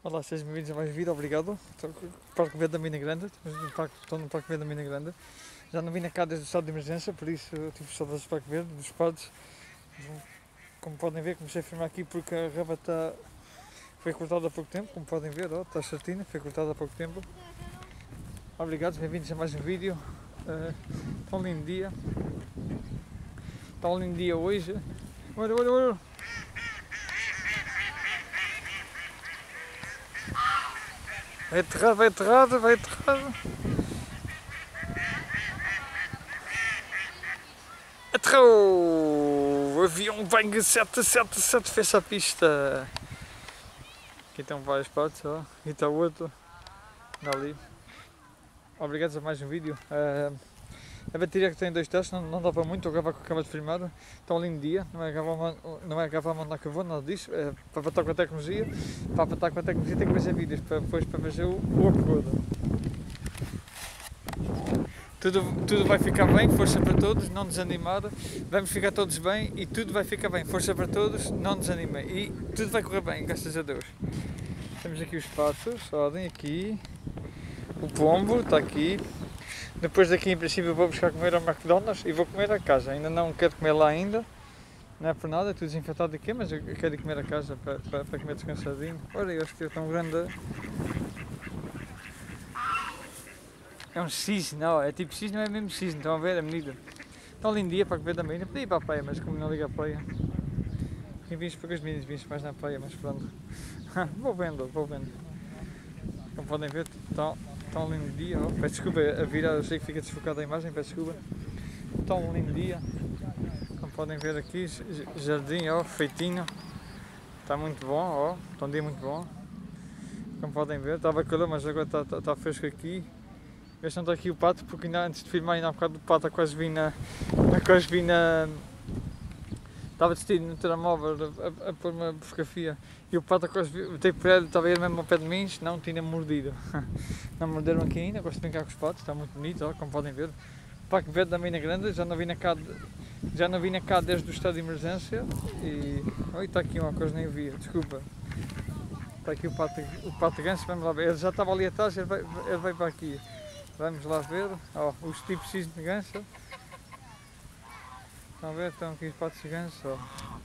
Olá, sejam bem-vindos a mais um vídeo, obrigado. Estou no Parque Verde da Mina Grande, estou no Parque Verde da Mina Grande. Já não vim cá desde o estado de emergência, por isso eu tive saudades do Parque Verde, dos pads. Como podem ver, comecei a filmar aqui porque a rabata foi cortada há pouco tempo, como podem ver, ó, está certinha, foi cortada há pouco tempo. Obrigado, bem-vindos a mais um vídeo. Está um lindo dia. Está um lindo dia hoje. Olha. Vai aterrado. Aterrou! O avião Boeing 777 fez a pista. Aqui estão várias partes, ó. Aqui está outro. Ali. Obrigado a mais um vídeo. A bateria que tem 2 testes, não dá para muito, estou a gravar com a câmera de filmar. Está um lindo dia, não é gravar a mandar que eu vou, nada disso. É para apertar com a tecnologia. Para apertar com a tecnologia tem que fazer vídeos, depois para fazer o upload. Tudo vai ficar bem, força para todos, não desanimar, vamos ficar todos bem e tudo vai ficar bem, força para todos, não desanimem e tudo vai correr bem, graças a Deus. Temos aqui os patos, olhem aqui, o pombo está aqui, depois daqui em princípio vou buscar comer ao McDonald's e vou comer a casa, ainda não quero comer lá ainda, não é por nada, é tudo desinfetado aqui, mas eu quero ir comer a casa para comer descansadinho. Olha, eu acho que é tão grande. É um cisne, não, é tipo cisne, não é mesmo cisne, estão a ver a medida. Está um lindo dia para comer da menina, podia ir para a praia, mas como não liga a praia. Eu vim poucas meninas, vim mais na praia, mas pronto. vou vendo. Como podem ver, está um lindo dia, oh, peço desculpa a virar, eu sei que fica desfocada a imagem, peço desculpa. Está um lindo dia, como podem ver aqui, jardim, ó, feitinho. Está muito bom, ó, está um dia muito bom. Como podem ver, estava calor, mas agora está fresco aqui. Eu não está aqui o pato porque ainda antes de filmar ainda há bocado o pato quase vi na. Estava vestido no telemóvel a pôr uma fotografia e o pato quase botei por ele, estava ele mesmo ao pé de mim, não tinha mordido. Não morderam aqui ainda, gosto de brincar com os patos, está muito bonito, ó, como podem ver. Parque Verde da Mina Grande, já não vim cá desde o estado de emergência e. Oi, está aqui uma coisa nem vi, desculpa. Está aqui o pato ganso, vamos lá ver, ele já estava ali atrás, ele veio para aqui. Vamos lá ver, ó, os tipos cisne de ganso. Estão a ver? Estão aqui os patos de ganso. Ó.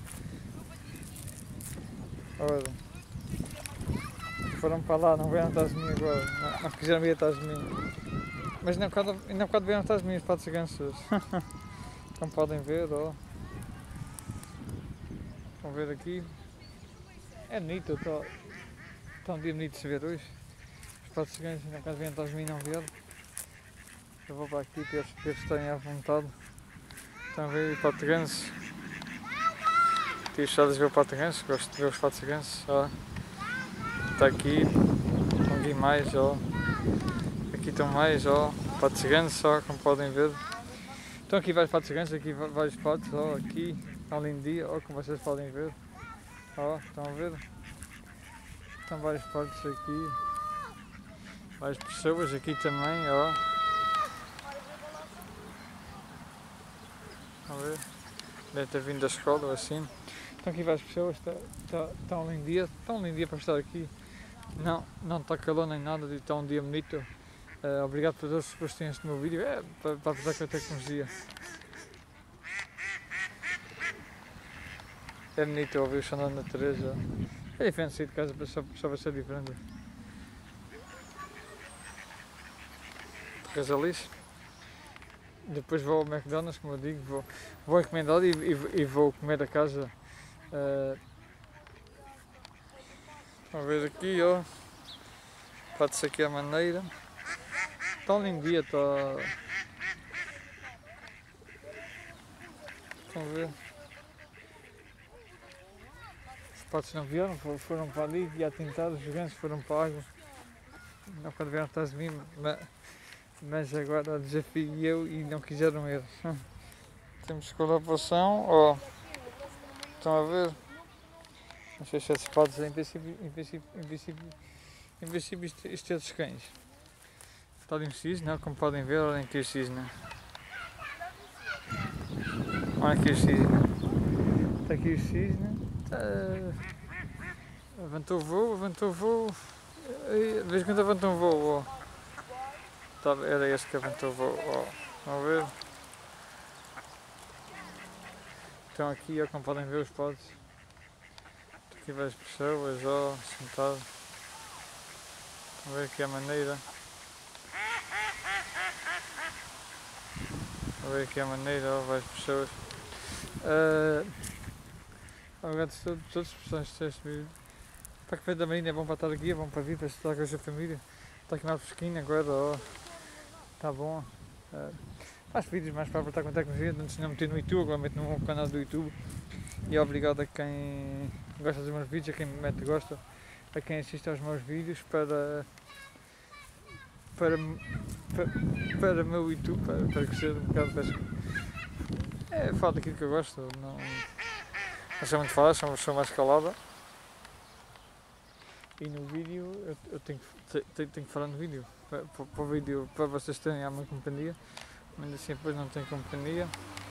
Olha. Foram para lá, não vieram atrás de mim agora. Não quiseram vir atrás de mim. Mas ainda há bocado vieram atrás de mim os patos de ganso. Como podem ver, ó. Estão a ver aqui. É bonito, está um dia bonito de se ver hoje. Os patos de ganso ainda há bocado vieram atrás de mim e não vieram. Eu vou para aqui para eles estarem à vontade. Estão a ver o pato ganso. Estive gostado de ver o pato ganso, gosto de ver os patos ganso. Está aqui, estão aqui mais, ó. Aqui estão mais, ó. Patos ganso, ó, como podem ver. Estão aqui vários patos ganso, aqui vários patos, ó. Aqui está um lindo dia, ó, como vocês podem ver. Ó, estão a ver? Estão vários patos aqui. Várias pessoas aqui também, ó. Deve ter vindo da escola ou assim. Estão aqui várias pessoas, está um lindo dia para estar aqui. Não está calor nem nada, está um dia bonito. Obrigado por todos que gostem deste meu vídeo, para apresentar com a tecnologia. É bonito ouvir o som da natureza. É diferente sair de casa, só vai ser diferente. Casalice. Depois vou ao McDonald's, como eu digo, vou encomendar e vou comer a casa. Vamos ver aqui, ó. Pode-se aqui a maneira. Está um lindo dia, está. Estão a ver? Os patos não vieram, foram para ali e a tentar, os gansos foram para a água. Não quando vieram atrás de mim, mas agora desafiei eu e não quiseram eles. Temos colaboração, ó. Estão a ver? Não sei se é patos, em princípio isto é dos cães. Está ali um cisne, não? Como podem ver, olhem aqui o cisne. Olha aqui o cisne. Está aqui o cisne. Levantou o voo, levantou o voo. De vez em quando levantou um voo, ó. Era este que levantou o voo, ó. Vamos ver. Então aqui, ó, como podem ver os potes. Aqui várias pessoas, ó, sentadas. Vamos ver aqui a maneira. Vamos ver aqui a maneira, ó, várias pessoas. Obrigado a todas as pessoas que este vídeo. Para que veio da Marina é bom para estar aqui, é bom para vir, para estar com a sua família. Está aqui mais fresquinho agora, ó. Está bom. Faz vídeos mais para apertar com a tecnologia, antes não meter no YouTube, agora meto no meu canal do YouTube. E obrigado a quem gosta dos meus vídeos, a quem me mete gosta, a quem assiste aos meus vídeos para o meu YouTube, para crescer um bocado. Falo daquilo que eu gosto, não sei muito falar, sou mais calada. E no vídeo eu tenho que falar no vídeo, para o vídeo, para vocês terem a minha companhia, mas assim depois não tenho companhia.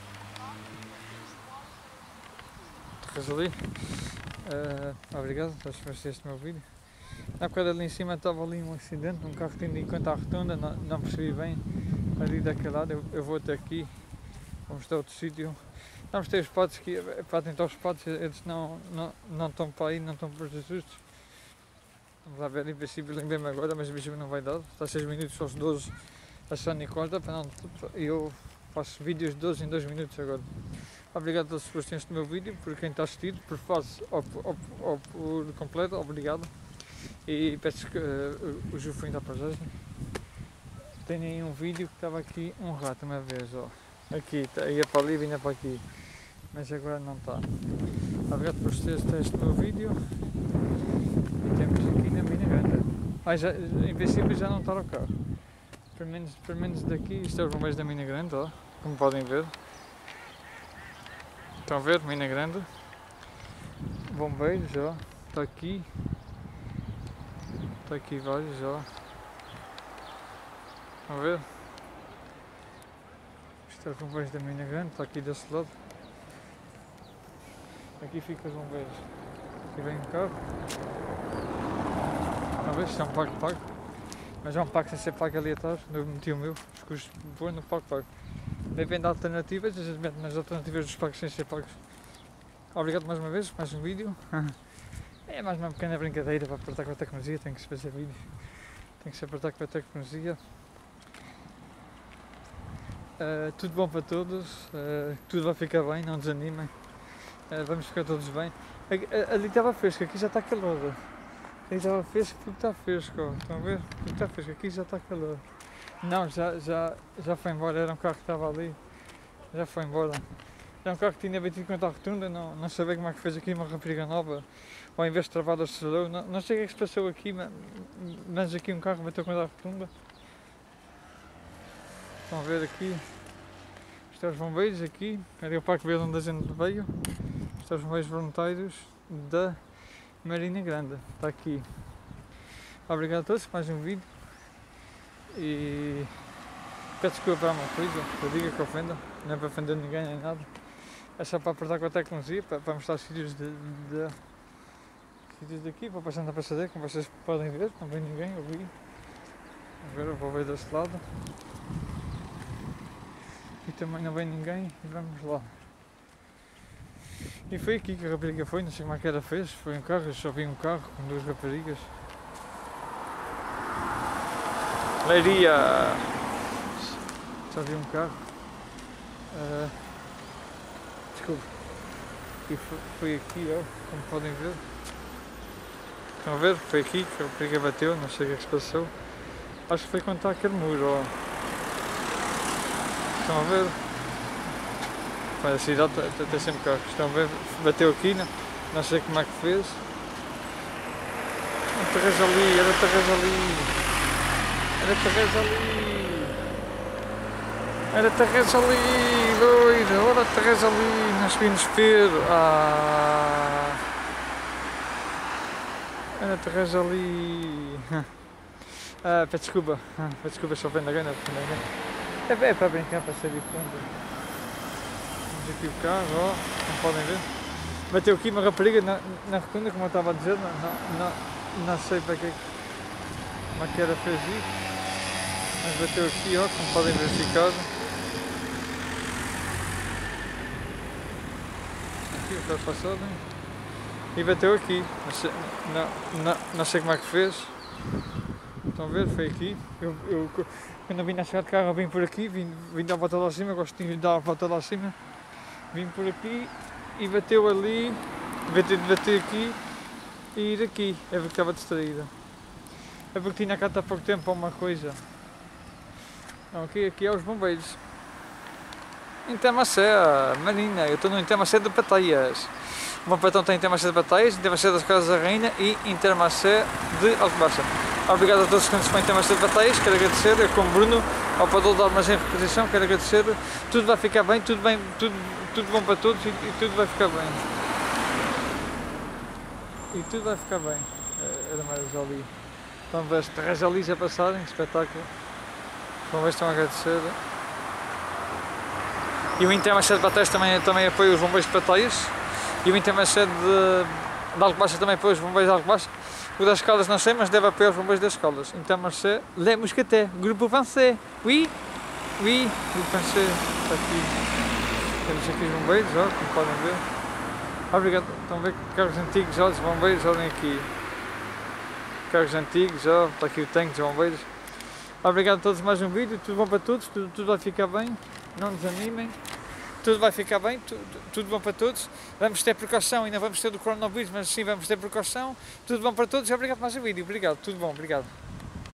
Ali. Obrigado por assistir este meu vídeo. Na bocado ali em cima estava ali um acidente, um carro tendo em conta a rotunda, não percebi bem ali daquele lado. Eu vou até aqui, vou mostrar outro sítio. Já mostrei os potes aqui, para tentar os potes, eles não estão para aí, não estão para os ajustes. Vamos lá ver, em princípio lembrei-me agora, mas o bicho não vai dar. Está 6 minutos aos 12, achando em conta, e eu faço vídeos de 12 em 2 minutos agora. Obrigado a todos por assistirem este meu vídeo, por quem está assistido, por face ou por completo, obrigado. E peço que o Jufinho da paisagem. Tenho aí um vídeo que estava aqui um rato uma vez, ó. Aqui, ia para ali e vinha para aqui. Mas agora não está. Obrigado por assistir este meu vídeo. E temos aqui na Mina Grande. Em princípio já não está o carro. Pelo menos daqui, isto é os bombeiros da Mina Grande, ó, como podem ver. Estão a ver? Mina Grande. Bombeiros, ó. Está aqui. Está aqui vários, ó. Estão a ver? Isto é os bombeiros da Mina Grande. Está aqui desse lado. Aqui fica os bombeiros. Aqui vem um carro. Estão a ver? Isto é um pago. Mas é um pago sem ser pago ali atrás. Eu meti o meu. Escuso pôr no pago. Depende de alternativas, às vezes meto nas alternativas dos pagos sem ser pagos. Obrigado mais uma vez, mais um vídeo. É mais uma pequena brincadeira para apertar com a tecnologia, tem que se fazer vídeo. Tem que se apertar com a tecnologia. Tudo bom para todos, tudo vai ficar bem, não desanimem. Vamos ficar todos bem. Ali estava fresco, aqui já está calor. Ali estava fresco porque está fresco, ó. Estão a ver? Porque está fresco, aqui já está calor. Não, já foi embora, era um carro que estava ali, já foi embora. Era um carro que tinha batido contra a rotunda, não sabia como é que fez aqui uma rapariga nova, ou em vez de travar acelerou, não sei o que é que se passou aqui, mas aqui um carro bateu contra a rotunda. Estão a ver aqui, isto é os bombeiros aqui, era o parque verde onde a gente veio, isto é os bombeiros voluntários da Marina Grande, está aqui. Obrigado a todos por mais um vídeo. E peço desculpa para uma coisa, eu digo que ofenda, não é para ofender ninguém nem nada, é só para apertar com a tecnologia, para mostrar os sítios sítios daqui, para passar na passadeira, como vocês podem ver, não vem ninguém, eu vi. Agora eu vou ver deste lado. E também não vem ninguém, e vamos lá. E foi aqui que a rapariga foi, não sei como é que ela fez, foi um carro, eu só vi um carro com 2 raparigas. Leiria! Só vi um carro. Desculpe. E foi aqui, ó, como podem ver. Estão a ver? Foi aqui que a rapariga bateu, não sei o que é que se passou. Acho que foi contra aquele muro, ó. Estão a ver? Mas a cidade tem sempre carros. Estão a ver? Bateu aqui, não sei como é que fez. Era terras ali, era terras ali. Era terras ali, doido, era terras ali, nós vimos ver, era terras ali, peço desculpa só vendo a grana, é para brincar, para ser diferente. Temos aqui o carro, ó, como podem ver, Bateu aqui uma rapariga na rotunda, como eu estava a dizer, não sei para que maquera fez isso, mas bateu aqui, ó, como podem verificar. Aqui o carro passado, e bateu aqui, não sei como é que fez. Estão a ver? Foi aqui. Eu quando eu vim na chegada de carro, eu vim por aqui, vim dar a volta lá acima, gosto de dar a volta lá acima. Vim por aqui e bateu ali, bater aqui e ir aqui. É porque estava distraída. É porque tinha cá há pouco tempo para uma coisa. Não, aqui é os bombeiros. Em Temacé, menina, eu estou no Temacé de Pataias. O meu patrão tem em Temacé de Pataias, em Temacé das Casas da Rainha e em Temacé de Alcobaça. Obrigado a todos que nos põem em Temacé de Pataias, quero agradecer, eu como Bruno, ao padrão da armazém de reposição, quero agradecer. Tudo vai ficar bem, tudo bom para todos e tudo vai ficar bem. E tudo vai ficar bem. Era mais ali. Estão a ver as terras ali a passarem, espetáculo. Como estão a agradecer. E o Intermarché de Pataias também apoia os bombeiros de Pataias. E o Intermarché de Alcobaça também apoia os bombeiros de Alcobaça. O das Caldas não sei, mas deve apoiar os bombeiros das Caldas. Intermarché, Les Mousquetaires, Grupo Français. Oui, Grupo Français. Está aqui. Temos aqui os bombeiros, ó, como podem ver. Obrigado. Estão a ver carros antigos, ó, dos bombeiros, olhem aqui. Carros antigos, ó, está aqui o tanque dos bombeiros. Obrigado a todos mais um vídeo, tudo bom para todos, tudo vai ficar bem, não desanimem, tudo vai ficar bem, tudo bom para todos. Vamos ter precaução, ainda vamos ter do coronavírus, mas sim vamos ter precaução. Tudo bom para todos e obrigado por mais um vídeo, obrigado, tudo bom, obrigado.